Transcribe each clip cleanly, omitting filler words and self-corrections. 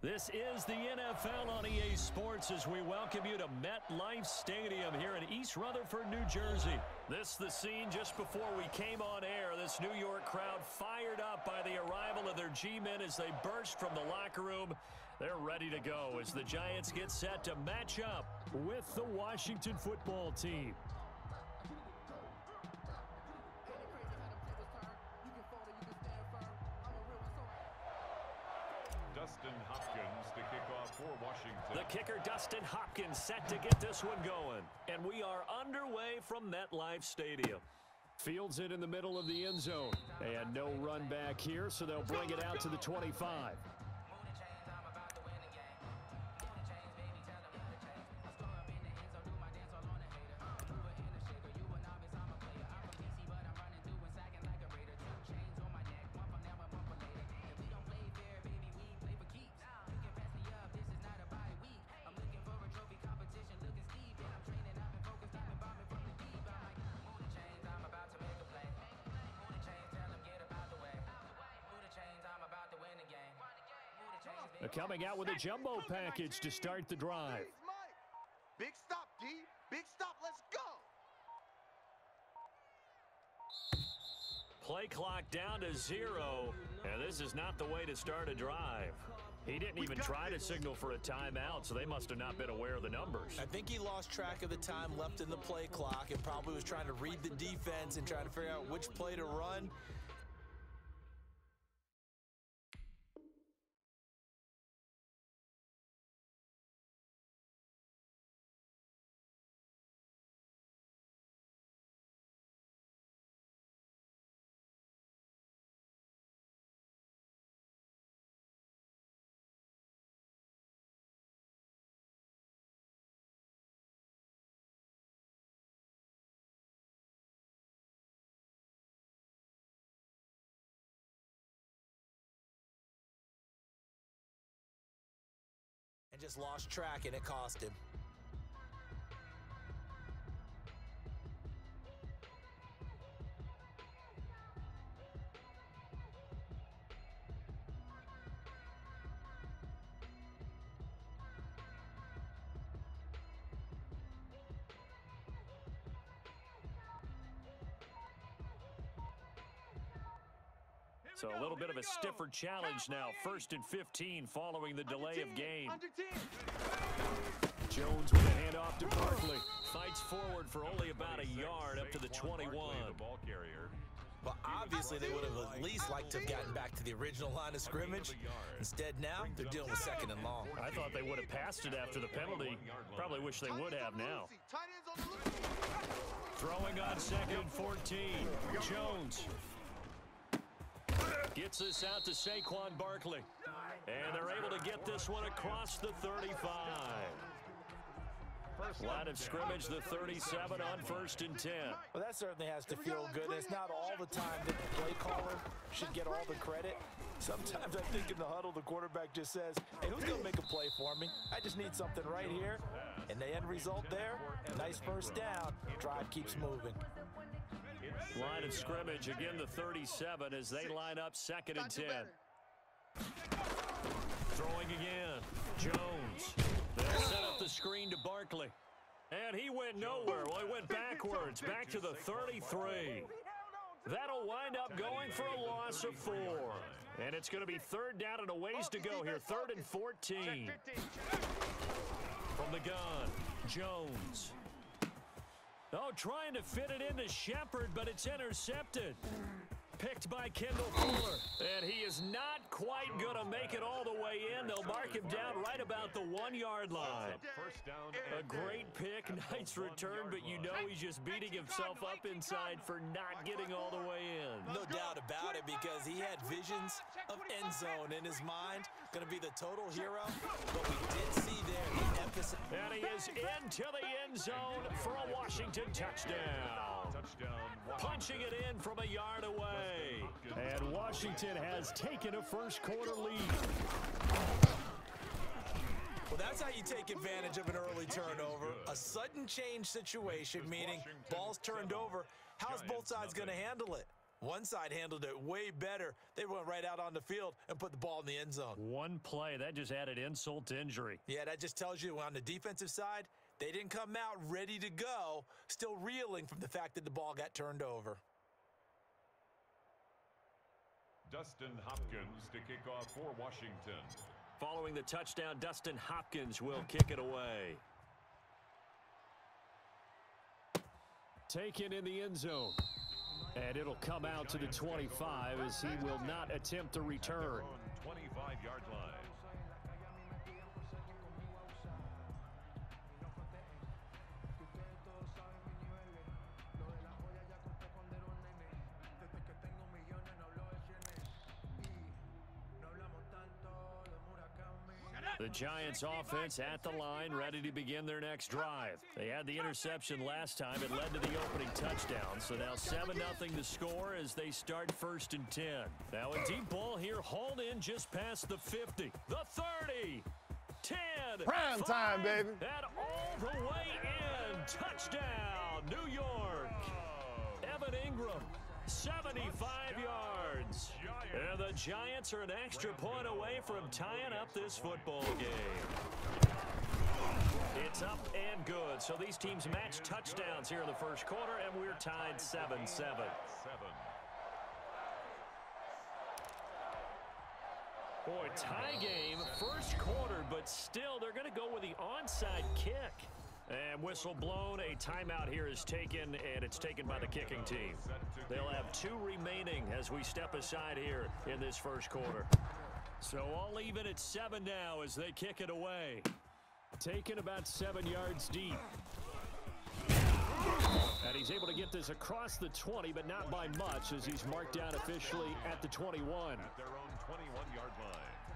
This is the NFL on EA Sports as we welcome you to MetLife Stadium here in East Rutherford, New Jersey. This is the scene just before we came on air. This New York crowd fired up by the arrival of their G-men as they burst from the locker room. They're ready to go as the Giants get set to match up with the Washington football team. Dustin Hopkins to kick off for Washington. The kicker, Dustin Hopkins, set to get this one going. And we are underway from MetLife Stadium. Fields it in the middle of the end zone. And no run back here, so they'll bring it out to the 25. Coming out with a jumbo package to start the drive. Big stop, D. Big stop. Let's go. Play clock down to 0. And this is not the way to start a drive. He didn't even try to signal for a timeout, so they must have not been aware of the numbers. I think he lost track of the time left in the play clock and probably was trying to read the defense and trying to figure out which play to run. And just lost track, and it cost him. So a little bit of a stiffer challenge now. 1st and 15 following the delay of game. Jones with a handoff to Barkley. Fights forward for only about a yard up to the 21. Well, obviously they would have at least liked to have gotten back to the original line of scrimmage. Instead now, they're dealing with 2nd and long. I thought they would have passed it after the penalty. Probably wish they would have now. Throwing on 2nd and 14. Jones gets this out to Saquon Barkley. And they're able to get this one across the 35. Line of scrimmage, the 37 on 1st and 10. Well, that certainly has to feel good. It's not all the time that the play caller should get all the credit. Sometimes I think in the huddle, the quarterback just says, hey, who's going to make a play for me? I just need something right here. And the end result there, nice first down. Drive keeps moving. Line of scrimmage, again the 37 as they line up 2nd and 10. Throwing again. Jones. They'll set up the screen to Barkley. And he went nowhere. Well, he went backwards, back to the 33. That'll wind up going for a loss of 4. And it's going to be 3rd down and a ways to go here. 3rd and 14. From the gun, Jones. Oh, trying to fit it into Shepard, but it's intercepted. Picked by Kendall Fuller. And he is not quite going to make it all the way in. They'll mark him down right about the 1-yard line. A great pick, nice return, but you know he's just beating himself up inside for not getting all the way in. No doubt about it, because he had visions of end zone in his mind. Going to be the total hero, but we did see there the emphasis. And he is into the end zone for a Washington touchdown. Punching it in from a yard away. And Washington has taken a first-quarter lead. Well, that's how you take advantage of an early turnover. A sudden change situation, meaning ball's turned over. How's both sides going to handle it? One side handled it way better. They went right out on the field and put the ball in the end zone. One play, that just added insult to injury. Yeah, that just tells you on the defensive side, they didn't come out ready to go, still reeling from the fact that the ball got turned over. Dustin Hopkins to kick off for Washington. Following the touchdown, Dustin Hopkins will kick it away. Taken in the end zone. And it'll come out to the 25 as he will not attempt to return. 25-yard line. The Giants offense at the line, ready to begin their next drive. They had the interception last time. It led to the opening touchdown. So now 7-0 the score as they start 1st and 10. Now a deep ball here, hauled in just past the 50. The 30. 10. Prime 5, time, baby. And all the way in. Touchdown, New York. Evan Ingram, 75 yards. And the Giants are an extra point away from tying up this football game. It's up and good. So these teams match touchdowns here in the first quarter, and we're tied 7-7. Boy, tie game, first quarter, but still they're going to go with the onside kick. And whistle blown, a timeout here is taken, and it's taken by the kicking team. They'll have 2 remaining as we step aside here in this first quarter. So all even at 7 now as they kick it away. Taken about 7 yards deep. And he's able to get this across the 20, but not by much as he's marked down officially at the 21. At their own 21-yard line.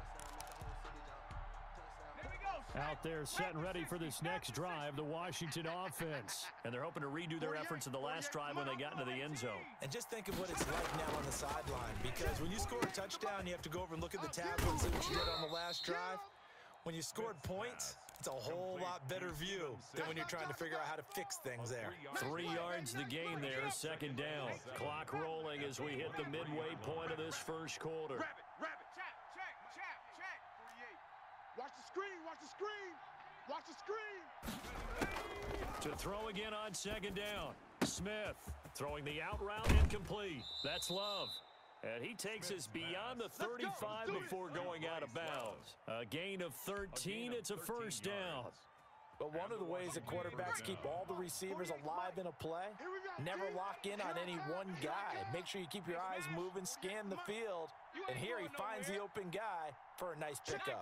Out there set and ready for this next drive, the Washington offense. And they're hoping to redo their efforts in the last drive when they got into the end zone. And just think of what it's like now on the sideline, because when you score a touchdown, you have to go over and look at the tablet and see what you did on the last drive. When you scored points, it's a whole lot better view than when you're trying to figure out how to fix things there. 3 yards the gain there, 2nd down. Clock rolling as we hit the midway point of this first quarter. Rabbit. Check. 48. Watch the screen. Watch the screen. To throw again on 2nd down. Smith throwing the out route incomplete. That's Love. And he takes us beyond the 35 before going out of bounds. A gain of 13. It's a first down. But one of the ways that quarterbacks keep all the receivers alive in a play, never lock in on any one guy. Make sure you keep your eyes moving, scan the field, and here he finds the open guy for a nice pickup.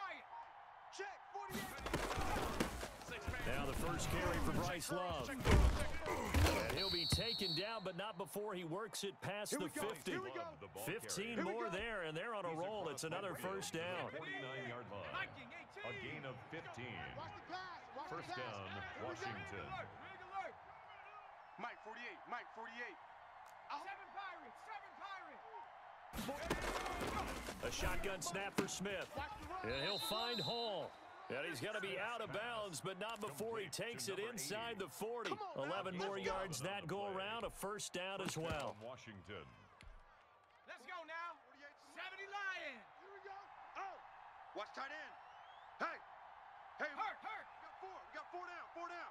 Now the first carry for Bryce Love. And he'll be taken down, but not before he works it past the 50. 15 more there, and they're on a roll. It's another first down. 29-yard line. A gain of 15. First down, Washington. Mike 48. A shotgun snap for Smith. And he'll find Hall. And he's going to be out of bounds, but not before he takes it inside the 40. 11 more yards that go around, a first down as well. Washington. Let's go now. 70 Lions. Here we go. Oh. Watch tight end. Hey. Hurt. We got four down.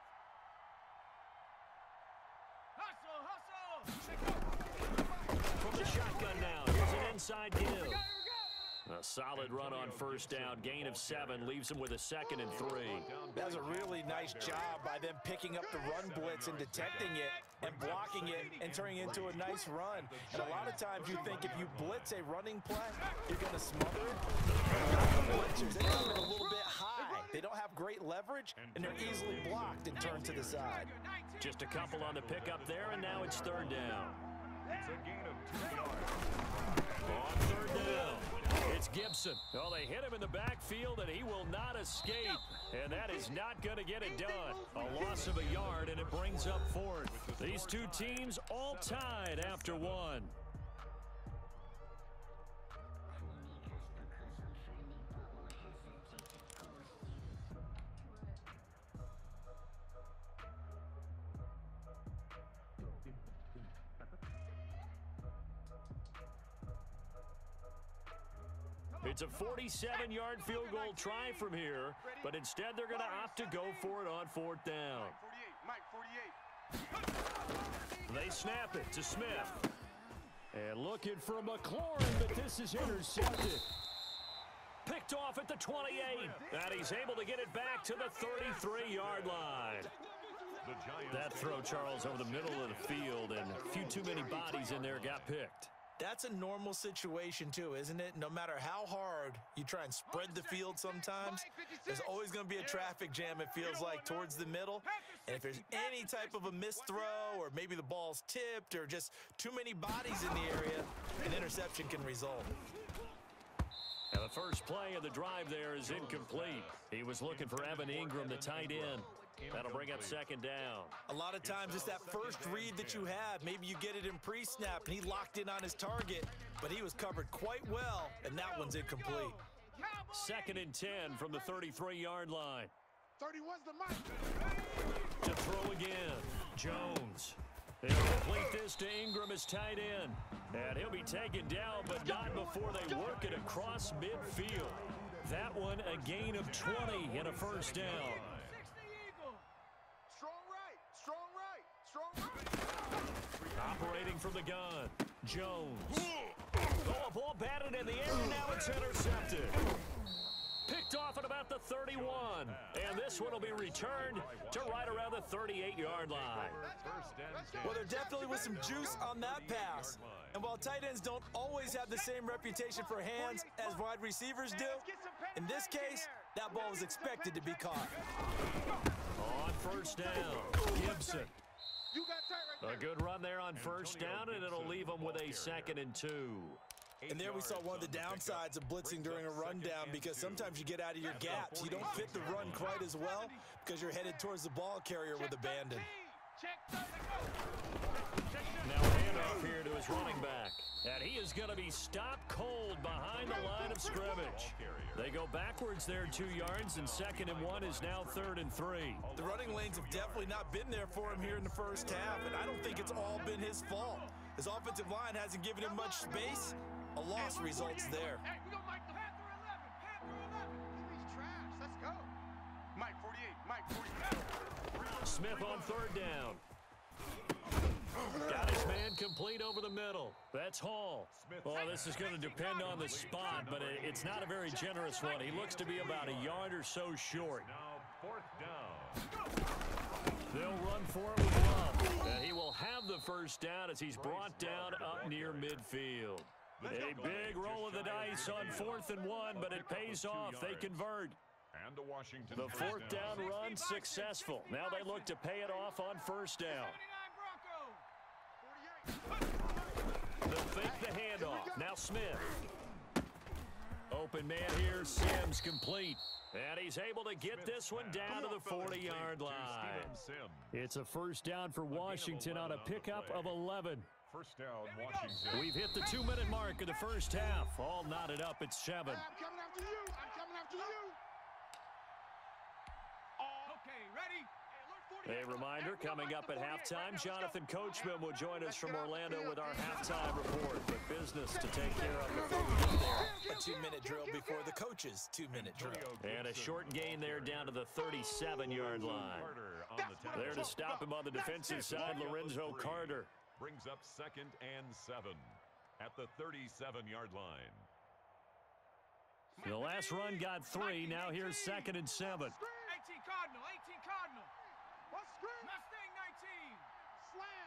Hustle. From the shotgun now, here's an inside give. A solid run on first down. Gain of 7 leaves him with a 2nd and 3. That was a really nice job by them picking up the run blitz and detecting it and blocking it and turning it into a nice run. And a lot of times you think if you blitz a running play, you're going to smother it. The blitzers, they come in a little bit high. They don't have great leverage, and they're easily blocked and turned to the side. Just a couple on the pickup there, and now it's 3rd down. It's a gain of 2 yards. On 3rd down, it's Gibson. Well, they hit him in the backfield, and he will not escape. And that is not going to get it done. A loss of a yard, and it brings up 4th. These two teams all tied after 1. It's a 47-yard field goal try from here, but instead they're going to opt to go for it on 4th down. Mike 48. They snap it to Smith. And looking for McLaurin, but this is intercepted. Picked off at the 28, and he's able to get it back to the 33-yard line. That throw, Charles, over the middle of the field, and a few too many bodies in there got picked. That's a normal situation, too, isn't it? No matter how hard you try and spread the field sometimes, there's always going to be a traffic jam, it feels like, towards the middle. And if there's any type of a missed throw or maybe the ball's tipped or just too many bodies in the area, an interception can result. And the first play of the drive there is incomplete. He was looking for Evan Ingram, the tight end. That'll bring up 2nd down. A lot of times it's that first read that you have. Maybe you get it in pre-snap, and he locked in on his target, but he was covered quite well, and that one's incomplete. 2nd and 10 from the 33-yard line. 31's the mic. To throw again, Jones. They'll complete this to Ingram as tight end. And he'll be taken down, but not before they work it across midfield. That one a gain of 20 and a 1st down. Operating from the gun, Jones. Oh, a ball batted in the air, and now it's intercepted. Picked off at about the 31, and this one will be returned to right around the 38-yard line. Well, there definitely was some juice on that pass. And while tight ends don't always have the same reputation for hands as wide receivers do, in this case, that ball was expected to be caught. On 1st down, Gibson. A good run there on 1st down, and it'll leave them with a 2nd and 2. And there we saw one of the downsides of blitzing during a rundown, because sometimes you get out of your gaps. You don't fit the run quite as well because you're headed towards the ball carrier with abandon. Now handoff here to his running back. And he is going to be stopped cold behind the line of scrimmage. They go backwards there 2 yards, and 2nd and 1 is now 3rd and 3. The running lanes have definitely not been there for him here in the first half, and I don't think it's all been his fault. His offensive line hasn't given him much space. A loss results there. Hey, we got Mike Panther 11. Panther 11. He's trash. Let's go. Mike 48. Mike 48. Smith on 3rd down. Got his man complete over the middle. That's Hall. Well, this is going to depend on the spot, but it's not a very generous one. He looks to be about a yard or so short. Now 4th down. They'll run for it with Love. And he will have the 1st down as he's brought down up near midfield. A big roll of the dice on 4th and 1, but it pays off. They convert. And the Washington. The 4th down run successful. Now they look to pay it off on 1st down. They'll fake the handoff. Now Smith. Open man here. Sims complete. And he's able to get this one down to the 40-yard line. It's a 1st down for Washington on a pickup of 11. 1st down, Washington. We've hit the 2-minute mark of the first half. All knotted up at 7. I'm coming after you. I'm coming after you. Okay, ready? A reminder, coming up at halftime, Jonathan Coachman will join us from Orlando with our halftime report. But business to take care of before we get there. A 2-minute drill before the coach's 2-minute drill. And a short gain there down to the 37-yard line. There to stop him on the defensive side, Lorenzo Carter. Brings up 2nd and 7 at the 37-yard line. The last run got 3. Now here's 2nd and 7. 18 Cardinal. 18 Cardinal. Mustang 19. Slam.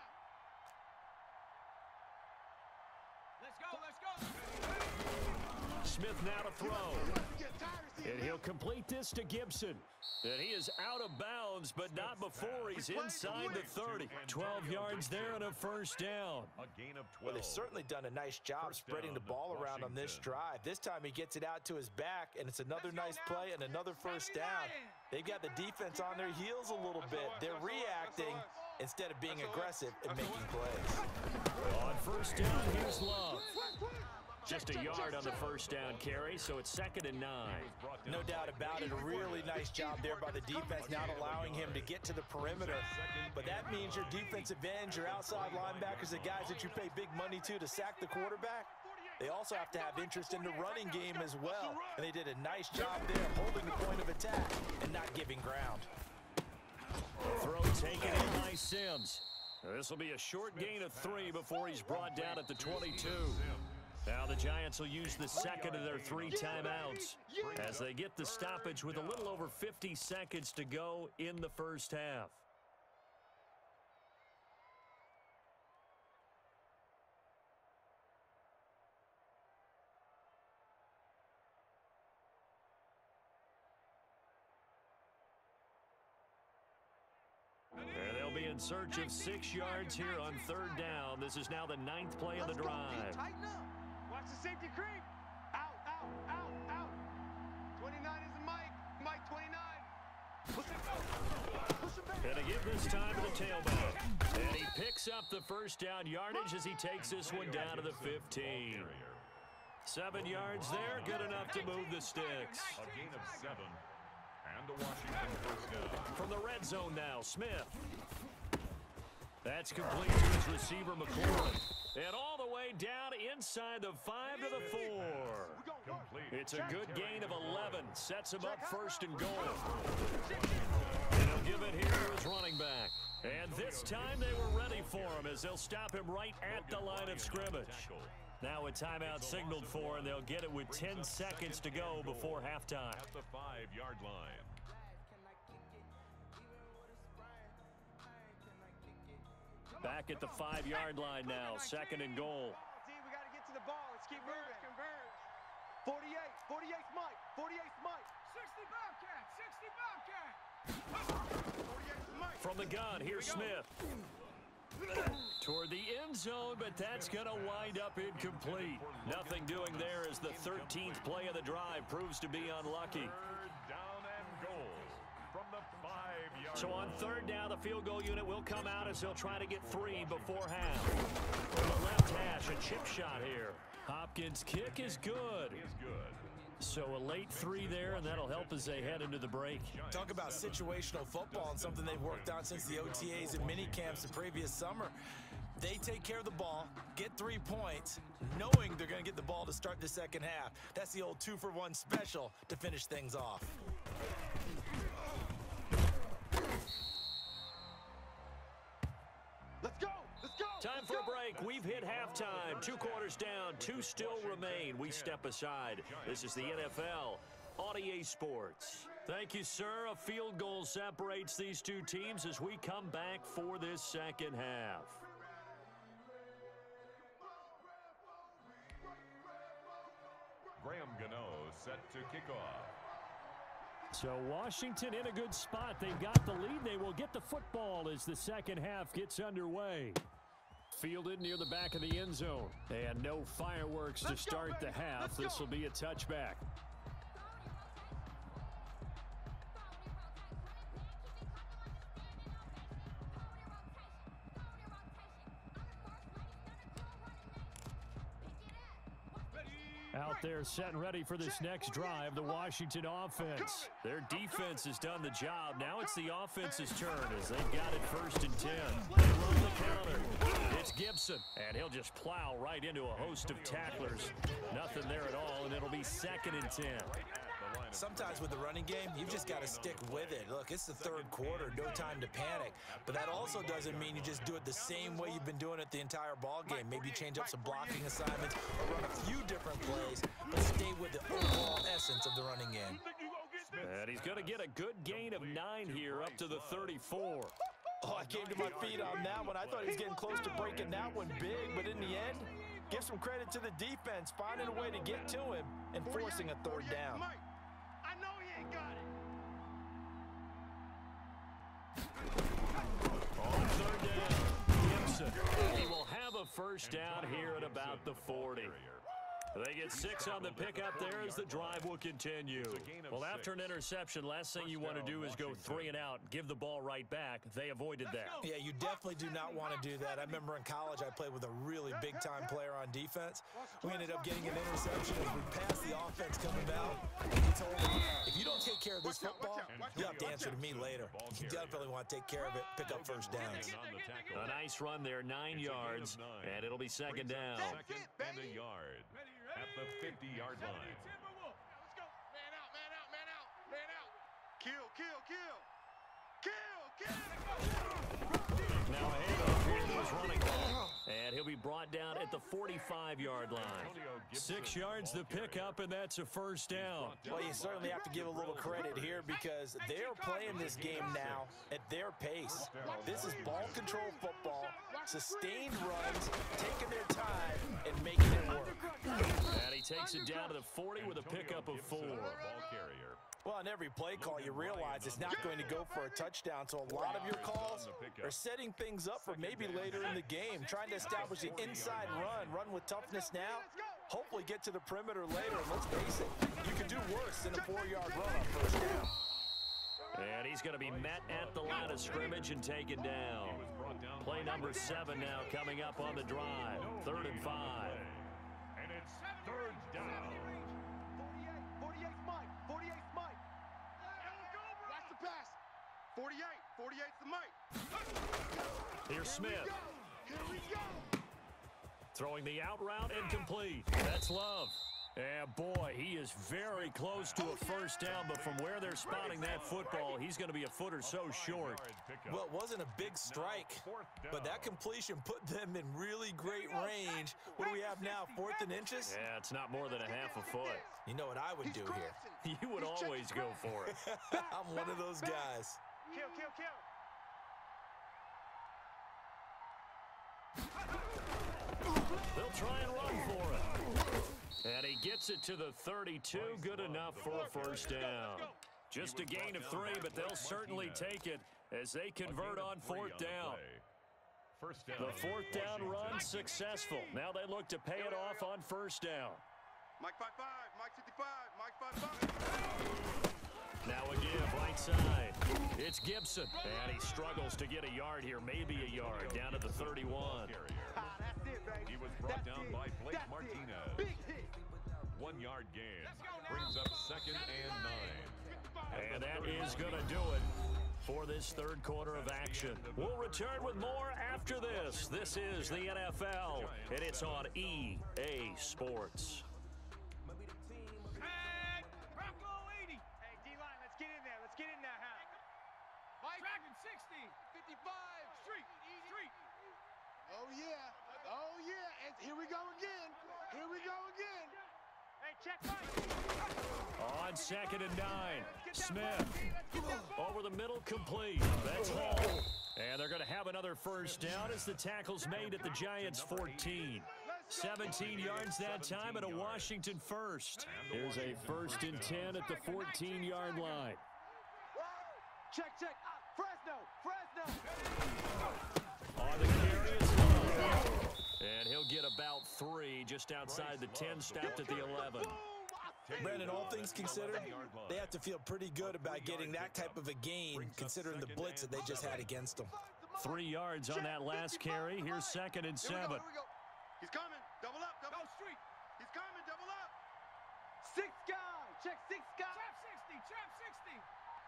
Let's go. Let's go. Smith now to throw. And he'll complete this to Gibson. And he is out of bounds, but not before he's inside the 30. 12 yards there and a 1st down. A gain of 12. Well, they've certainly done a nice job spreading the ball around on this drive. This time he gets it out to his back, and it's another nice play and another 1st down. They've got the defense on their heels a little bit. They're reacting instead of being aggressive and making plays. On 1st down, here's Love. Just a yard on the 1st down carry, so it's 2nd and 9. No doubt about it. A really nice job there by the defense, not allowing him to get to the perimeter. But that means your defensive ends, your outside linebackers, the guys that you pay big money to sack the quarterback, They also have to have interest in the running game as well. And they did a nice job there holding the point of attack and not giving ground. Throw taken in by Sims. This will be a short gain of 3 before he's brought down at the 22. Now the Giants will use the second of their 3 timeouts as they get the stoppage with a little over 50 seconds to go in the first half. And they'll be in search of 6 yards here on third down. This is now the 9th play of the drive. Tighten up. Watch the safety creep. Out, out, out, out. 29 is the Mike. Mike 29. Push it back. Push it back. And to give this time to the tailback. And he picks up the first down yardage as he takes this one down to the 15. 7 yards there, good enough to move the sticks. A gain of 7. And a Washington first down. From the red zone now, Smith. That's complete to his receiver, McLaurin. And all the way down inside the 5 to the 4. Complete. It's a good gain of 11. Sets him up first and goal. And he'll give it here to his running back. And this time they were ready for him as they'll stop him right at the line of scrimmage. Now a timeout signaled for, and they'll get it with 10 seconds to go before halftime. At the 5-yard line. Back at the 5-yard line now, second and goal. D, we got to get to the ball. Let's keep moving. 48. 48's Mike. 48's Mike. 60 Bobcat. 60 Bobcat. 48's Mike. From the gun, here's Smith. Toward the end zone, but that's going to wind up incomplete. Nothing doing there as the 13th play of the drive proves to be unlucky. Third down and goal from the 5-yard So on line. third down, the field goal unit will come out as they'll try to get 3 before half. From the left hash, a chip shot here. Hopkins' kick is good. Is good. So a late 3 there, and that'll help as they head into the break. Talk about situational football and something they've worked on since the OTAs and mini camps the previous summer. They take care of the ball, get 3 points, knowing they're going to get the ball to start the second half. That's the old 2-for-1 special to finish things off. Let's go. Let's go. Time for a break. We've hit halftime. 2 quarters down. 2 still remain. We step aside. This is the NFL on EA Sports. Thank you, sir. A field goal separates these 2 teams as we come back for this second half. Graham Gano set to kick off. So Washington in a good spot. They've got the lead. They will get the football as the second half gets underway. Fielded near the back of the end zone. And no fireworks to start the half. This will be a touchback. Out there set and ready for this next drive, the Washington offense. Their defense has done the job. Now it's the offense's turn as they've got it first and 10. They run the counter. It's Gibson, and he'll just plow right into a host of tacklers. Nothing there at all, and it'll be second and 10. Sometimes with the running game, you've just got to stick with it. Look, it's the third quarter, no time to panic. But that also doesn't mean you just do it the same way you've been doing it the entire ball game. Maybe change up some blocking assignments or run a few different plays, but stay with the overall essence of the running game. And he's going to get a good gain of 9 here up to the 34. Oh, I came to my feet on that one. I thought he was getting close to breaking that one big, but in the end, give some credit to the defense, finding a way to get to him and forcing a third down. I know he ain't got it. On third down, Gibson. He will have a first down here at about the 40. They get 6 on the pickup there as the drive will continue. Well, after an interception, last thing you want to do is go 3 and out, give the ball right back. They avoided that. Yeah, you definitely do not want to do that. I remember in college I played with a really big-time player on defense. We ended up getting an interception as we passed the offense coming out. He told me, if you don't take care of this football, you'll have to answer to me later. You definitely want to take care of it, pick up first downs. A nice run there, 9 yards, and it'll be second down. Second and a yard at the 50-yard line. Let's go. Man out, man out, man out, man out. Kill, kill, kill. Kill, kill. Now a handoff here to his running back. And he'll be brought down at the 45-yard line. 6 yards the pickup, and that's a first down. Well, you certainly have to give a little credit here because they're playing this game now at their pace. This is ball control football, sustained runs, taking their time, and making it work. And he takes it down to the 40 with a pickup of 4. Ball carrier. Well, on every play call, you realize it's not going to go for a touchdown, so a lot of your calls are setting things up for maybe later in the game, trying to establish the inside run with toughness now, hopefully get to the perimeter later, and let's face it, you can do worse than a 4-yard run on first down. And he's going to be met at the line of scrimmage and taken down. Play number 7 now coming up on the drive, 3rd and 5. And it's 3rd down. 48's Mike. 48's Mike. Watch the pass. 48. 48's the Mike. Here's Smith. Here we go. Throwing the out route incomplete. That's Love. And boy, he is very close to a first down, but from where they're spotting that football, he's going to be a foot or so short. Well, it wasn't a big strike, but that completion put them in really great range. What do we have now, 4th and inches? Yeah, it's not more than a half a foot. You know what I would do here? You would always go for it. I'm one of those guys. Kill, kill, kill. They'll try and run for it. And he gets it to the 32, good enough for a first down. Just a gain of 3, but they'll certainly take it as they convert on 4th down. The 4th down run successful. Now they look to pay it off on first down. Mike 5-5, Mike 55, Mike 5-5. Now again, right side. It's Gibson. And he struggles to get a yard here, maybe a yard, down to the 31. That's it, baby. He was brought down by Blake Martinez. Big hit. 1-yard gain brings up 2nd and 9. And that is going to do it for this 3rd quarter of action. We'll return with more after this. This is the NFL, and it's on EA Sports. Hey, Bronco 80. Hey, D-line, let's get in there. Let's get in there, huh? Mike. Dragon 60. 55. Street. Oh, yeah. Oh, yeah. And here we go again. Here we go again. Hey, check Mike. On 2nd and 9, Smith. Over the middle, complete. That's Hall. And they're going to have another first down as the tackle's made at the Giants' 14. 17 yards that time and a Washington first. Here's a 1st and 10 at the 14-yard line. Check. Fresno. On the carry is Love. And he'll get about 3 just outside the 10, stopped at the 11. Brandon, all things considered, they have to feel pretty good about getting that type of a gain considering the blitz that they just had against them. 3 yards on that last carry. Here's 2nd and 7. Here we go. He's coming. Double up. Go street. He's coming. Double up. 6 guy. Check 6 guy. Trap 60.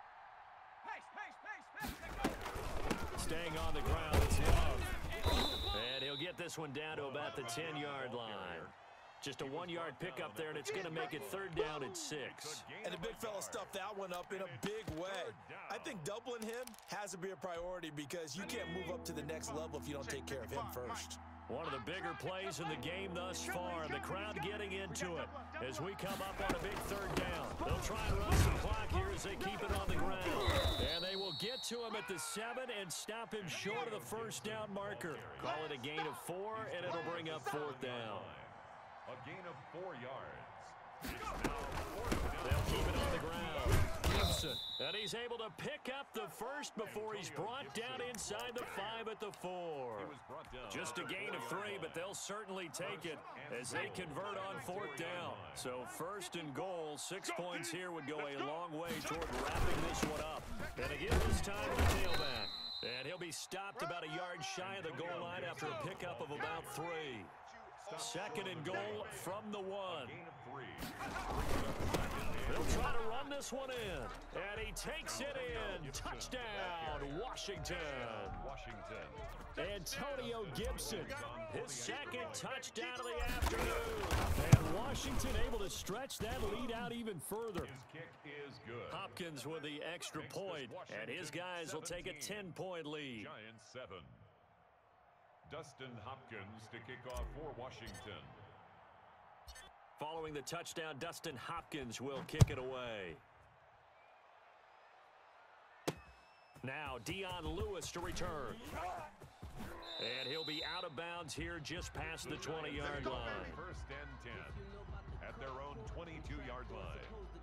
Pace. Staying on the ground, it's Love. And he'll get this one down to about the 10-yard line. Just a 1-yard pickup there, and it's going to make it 3rd down and 6. And the big fella stuffed that one up in a big way. I think doubling him has to be a priority because you can't move up to the next level if you don't take care of him first. One of the bigger plays in the game thus far, and the crowd getting into it as we come up on a big 3rd down. They'll try and run some clock here as they keep it on the ground. And they will get to him at the 7 and stop him short of the first down marker. Call it a gain of 4, and it'll bring up 4th down. A gain of 4 yards. They'll keep it on the ground. Gibson, and he's able to pick up the first before he's brought down inside the 5 at the 4. Just a gain of 3, but they'll certainly take it as they convert on 4th down. So 1st and goal, 6 points here would go a long way toward wrapping this one up. And again, this time the tailback. And he'll be stopped about a yard shy of the goal line after a pickup of about 3. 2nd and goal from the 1. They'll try to run this one in. And he takes it in. Touchdown, Washington. Antonio Gibson, his 2nd touchdown of the afternoon. And Washington able to stretch that lead out even further. His kick is good. Hopkins with the extra point, and his guys will take a 10-point lead. Giants 7. Dustin Hopkins to kick off for Washington. Following the touchdown, Dustin Hopkins will kick it away. Now Dion Lewis to return. And he'll be out of bounds here just past the 20-yard line. 1st and 10 at their own 22-yard line.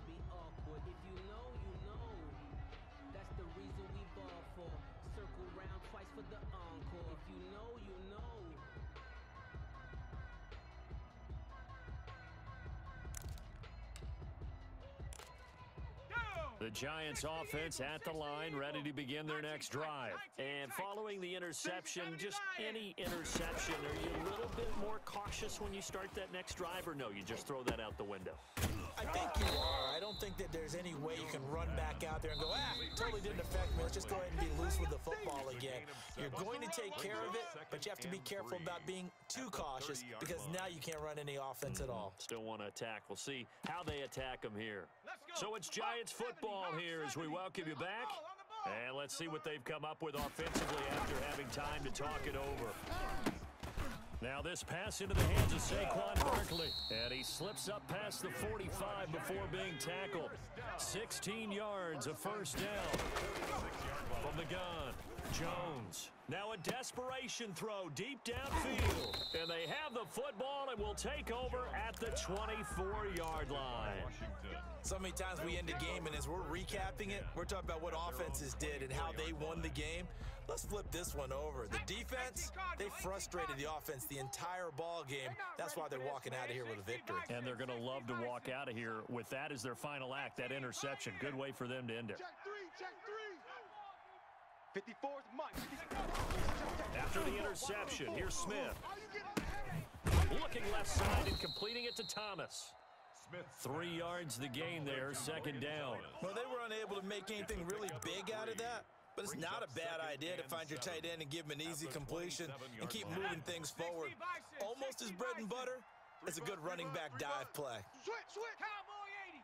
The Giants offense at the line, ready to begin their next drive. And following the interception, just any interception, are you a little bit more cautious when you start that next drive, or no, you just throw that out the window? I think you are. I don't think that there's any way you can run back out there and go, totally didn't affect me. Let's just go ahead and be loose with the football again. You're going to take care of it, but you have to be careful about being too cautious because now you can't run any offense at all. Still want to attack. We'll see how they attack them here. So it's Giants football here as we welcome you back. And let's see what they've come up with offensively after having time to talk it over. Now this pass into the hands of Saquon Barkley. And he slips up past the 45 before being tackled. 16 yards, a 1st down. From the gun, Jones. Now a desperation throw deep downfield. And they have the football and will take over at the 24-yard line. So many times we end a game, and as we're recapping it, we're talking about what offenses did and how they won the game. Let's flip this one over. The defense, they frustrated the offense the entire ball game. That's why they're walking out of here with a victory. And they're going to love to walk out of here with that as their final act, that interception. Good way for them to end it. Check 3. 54th month. After the interception, here's Smith. Looking left side and completing it to Thomas. 3 yards the gain there, 2nd down. Well, they were unable to make anything really big out of that. But it's not a bad idea to find your tight end and give him an easy completion and keep moving things forward. Almost as bread and butter as a good running back dive play. Switch. Cowboy 80.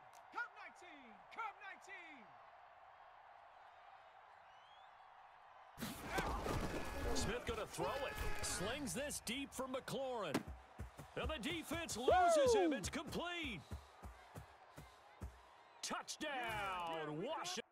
Curve 19. Smith going to throw it. Slings this deep for McLaurin. And the defense loses him. It's complete. Touchdown, Washington.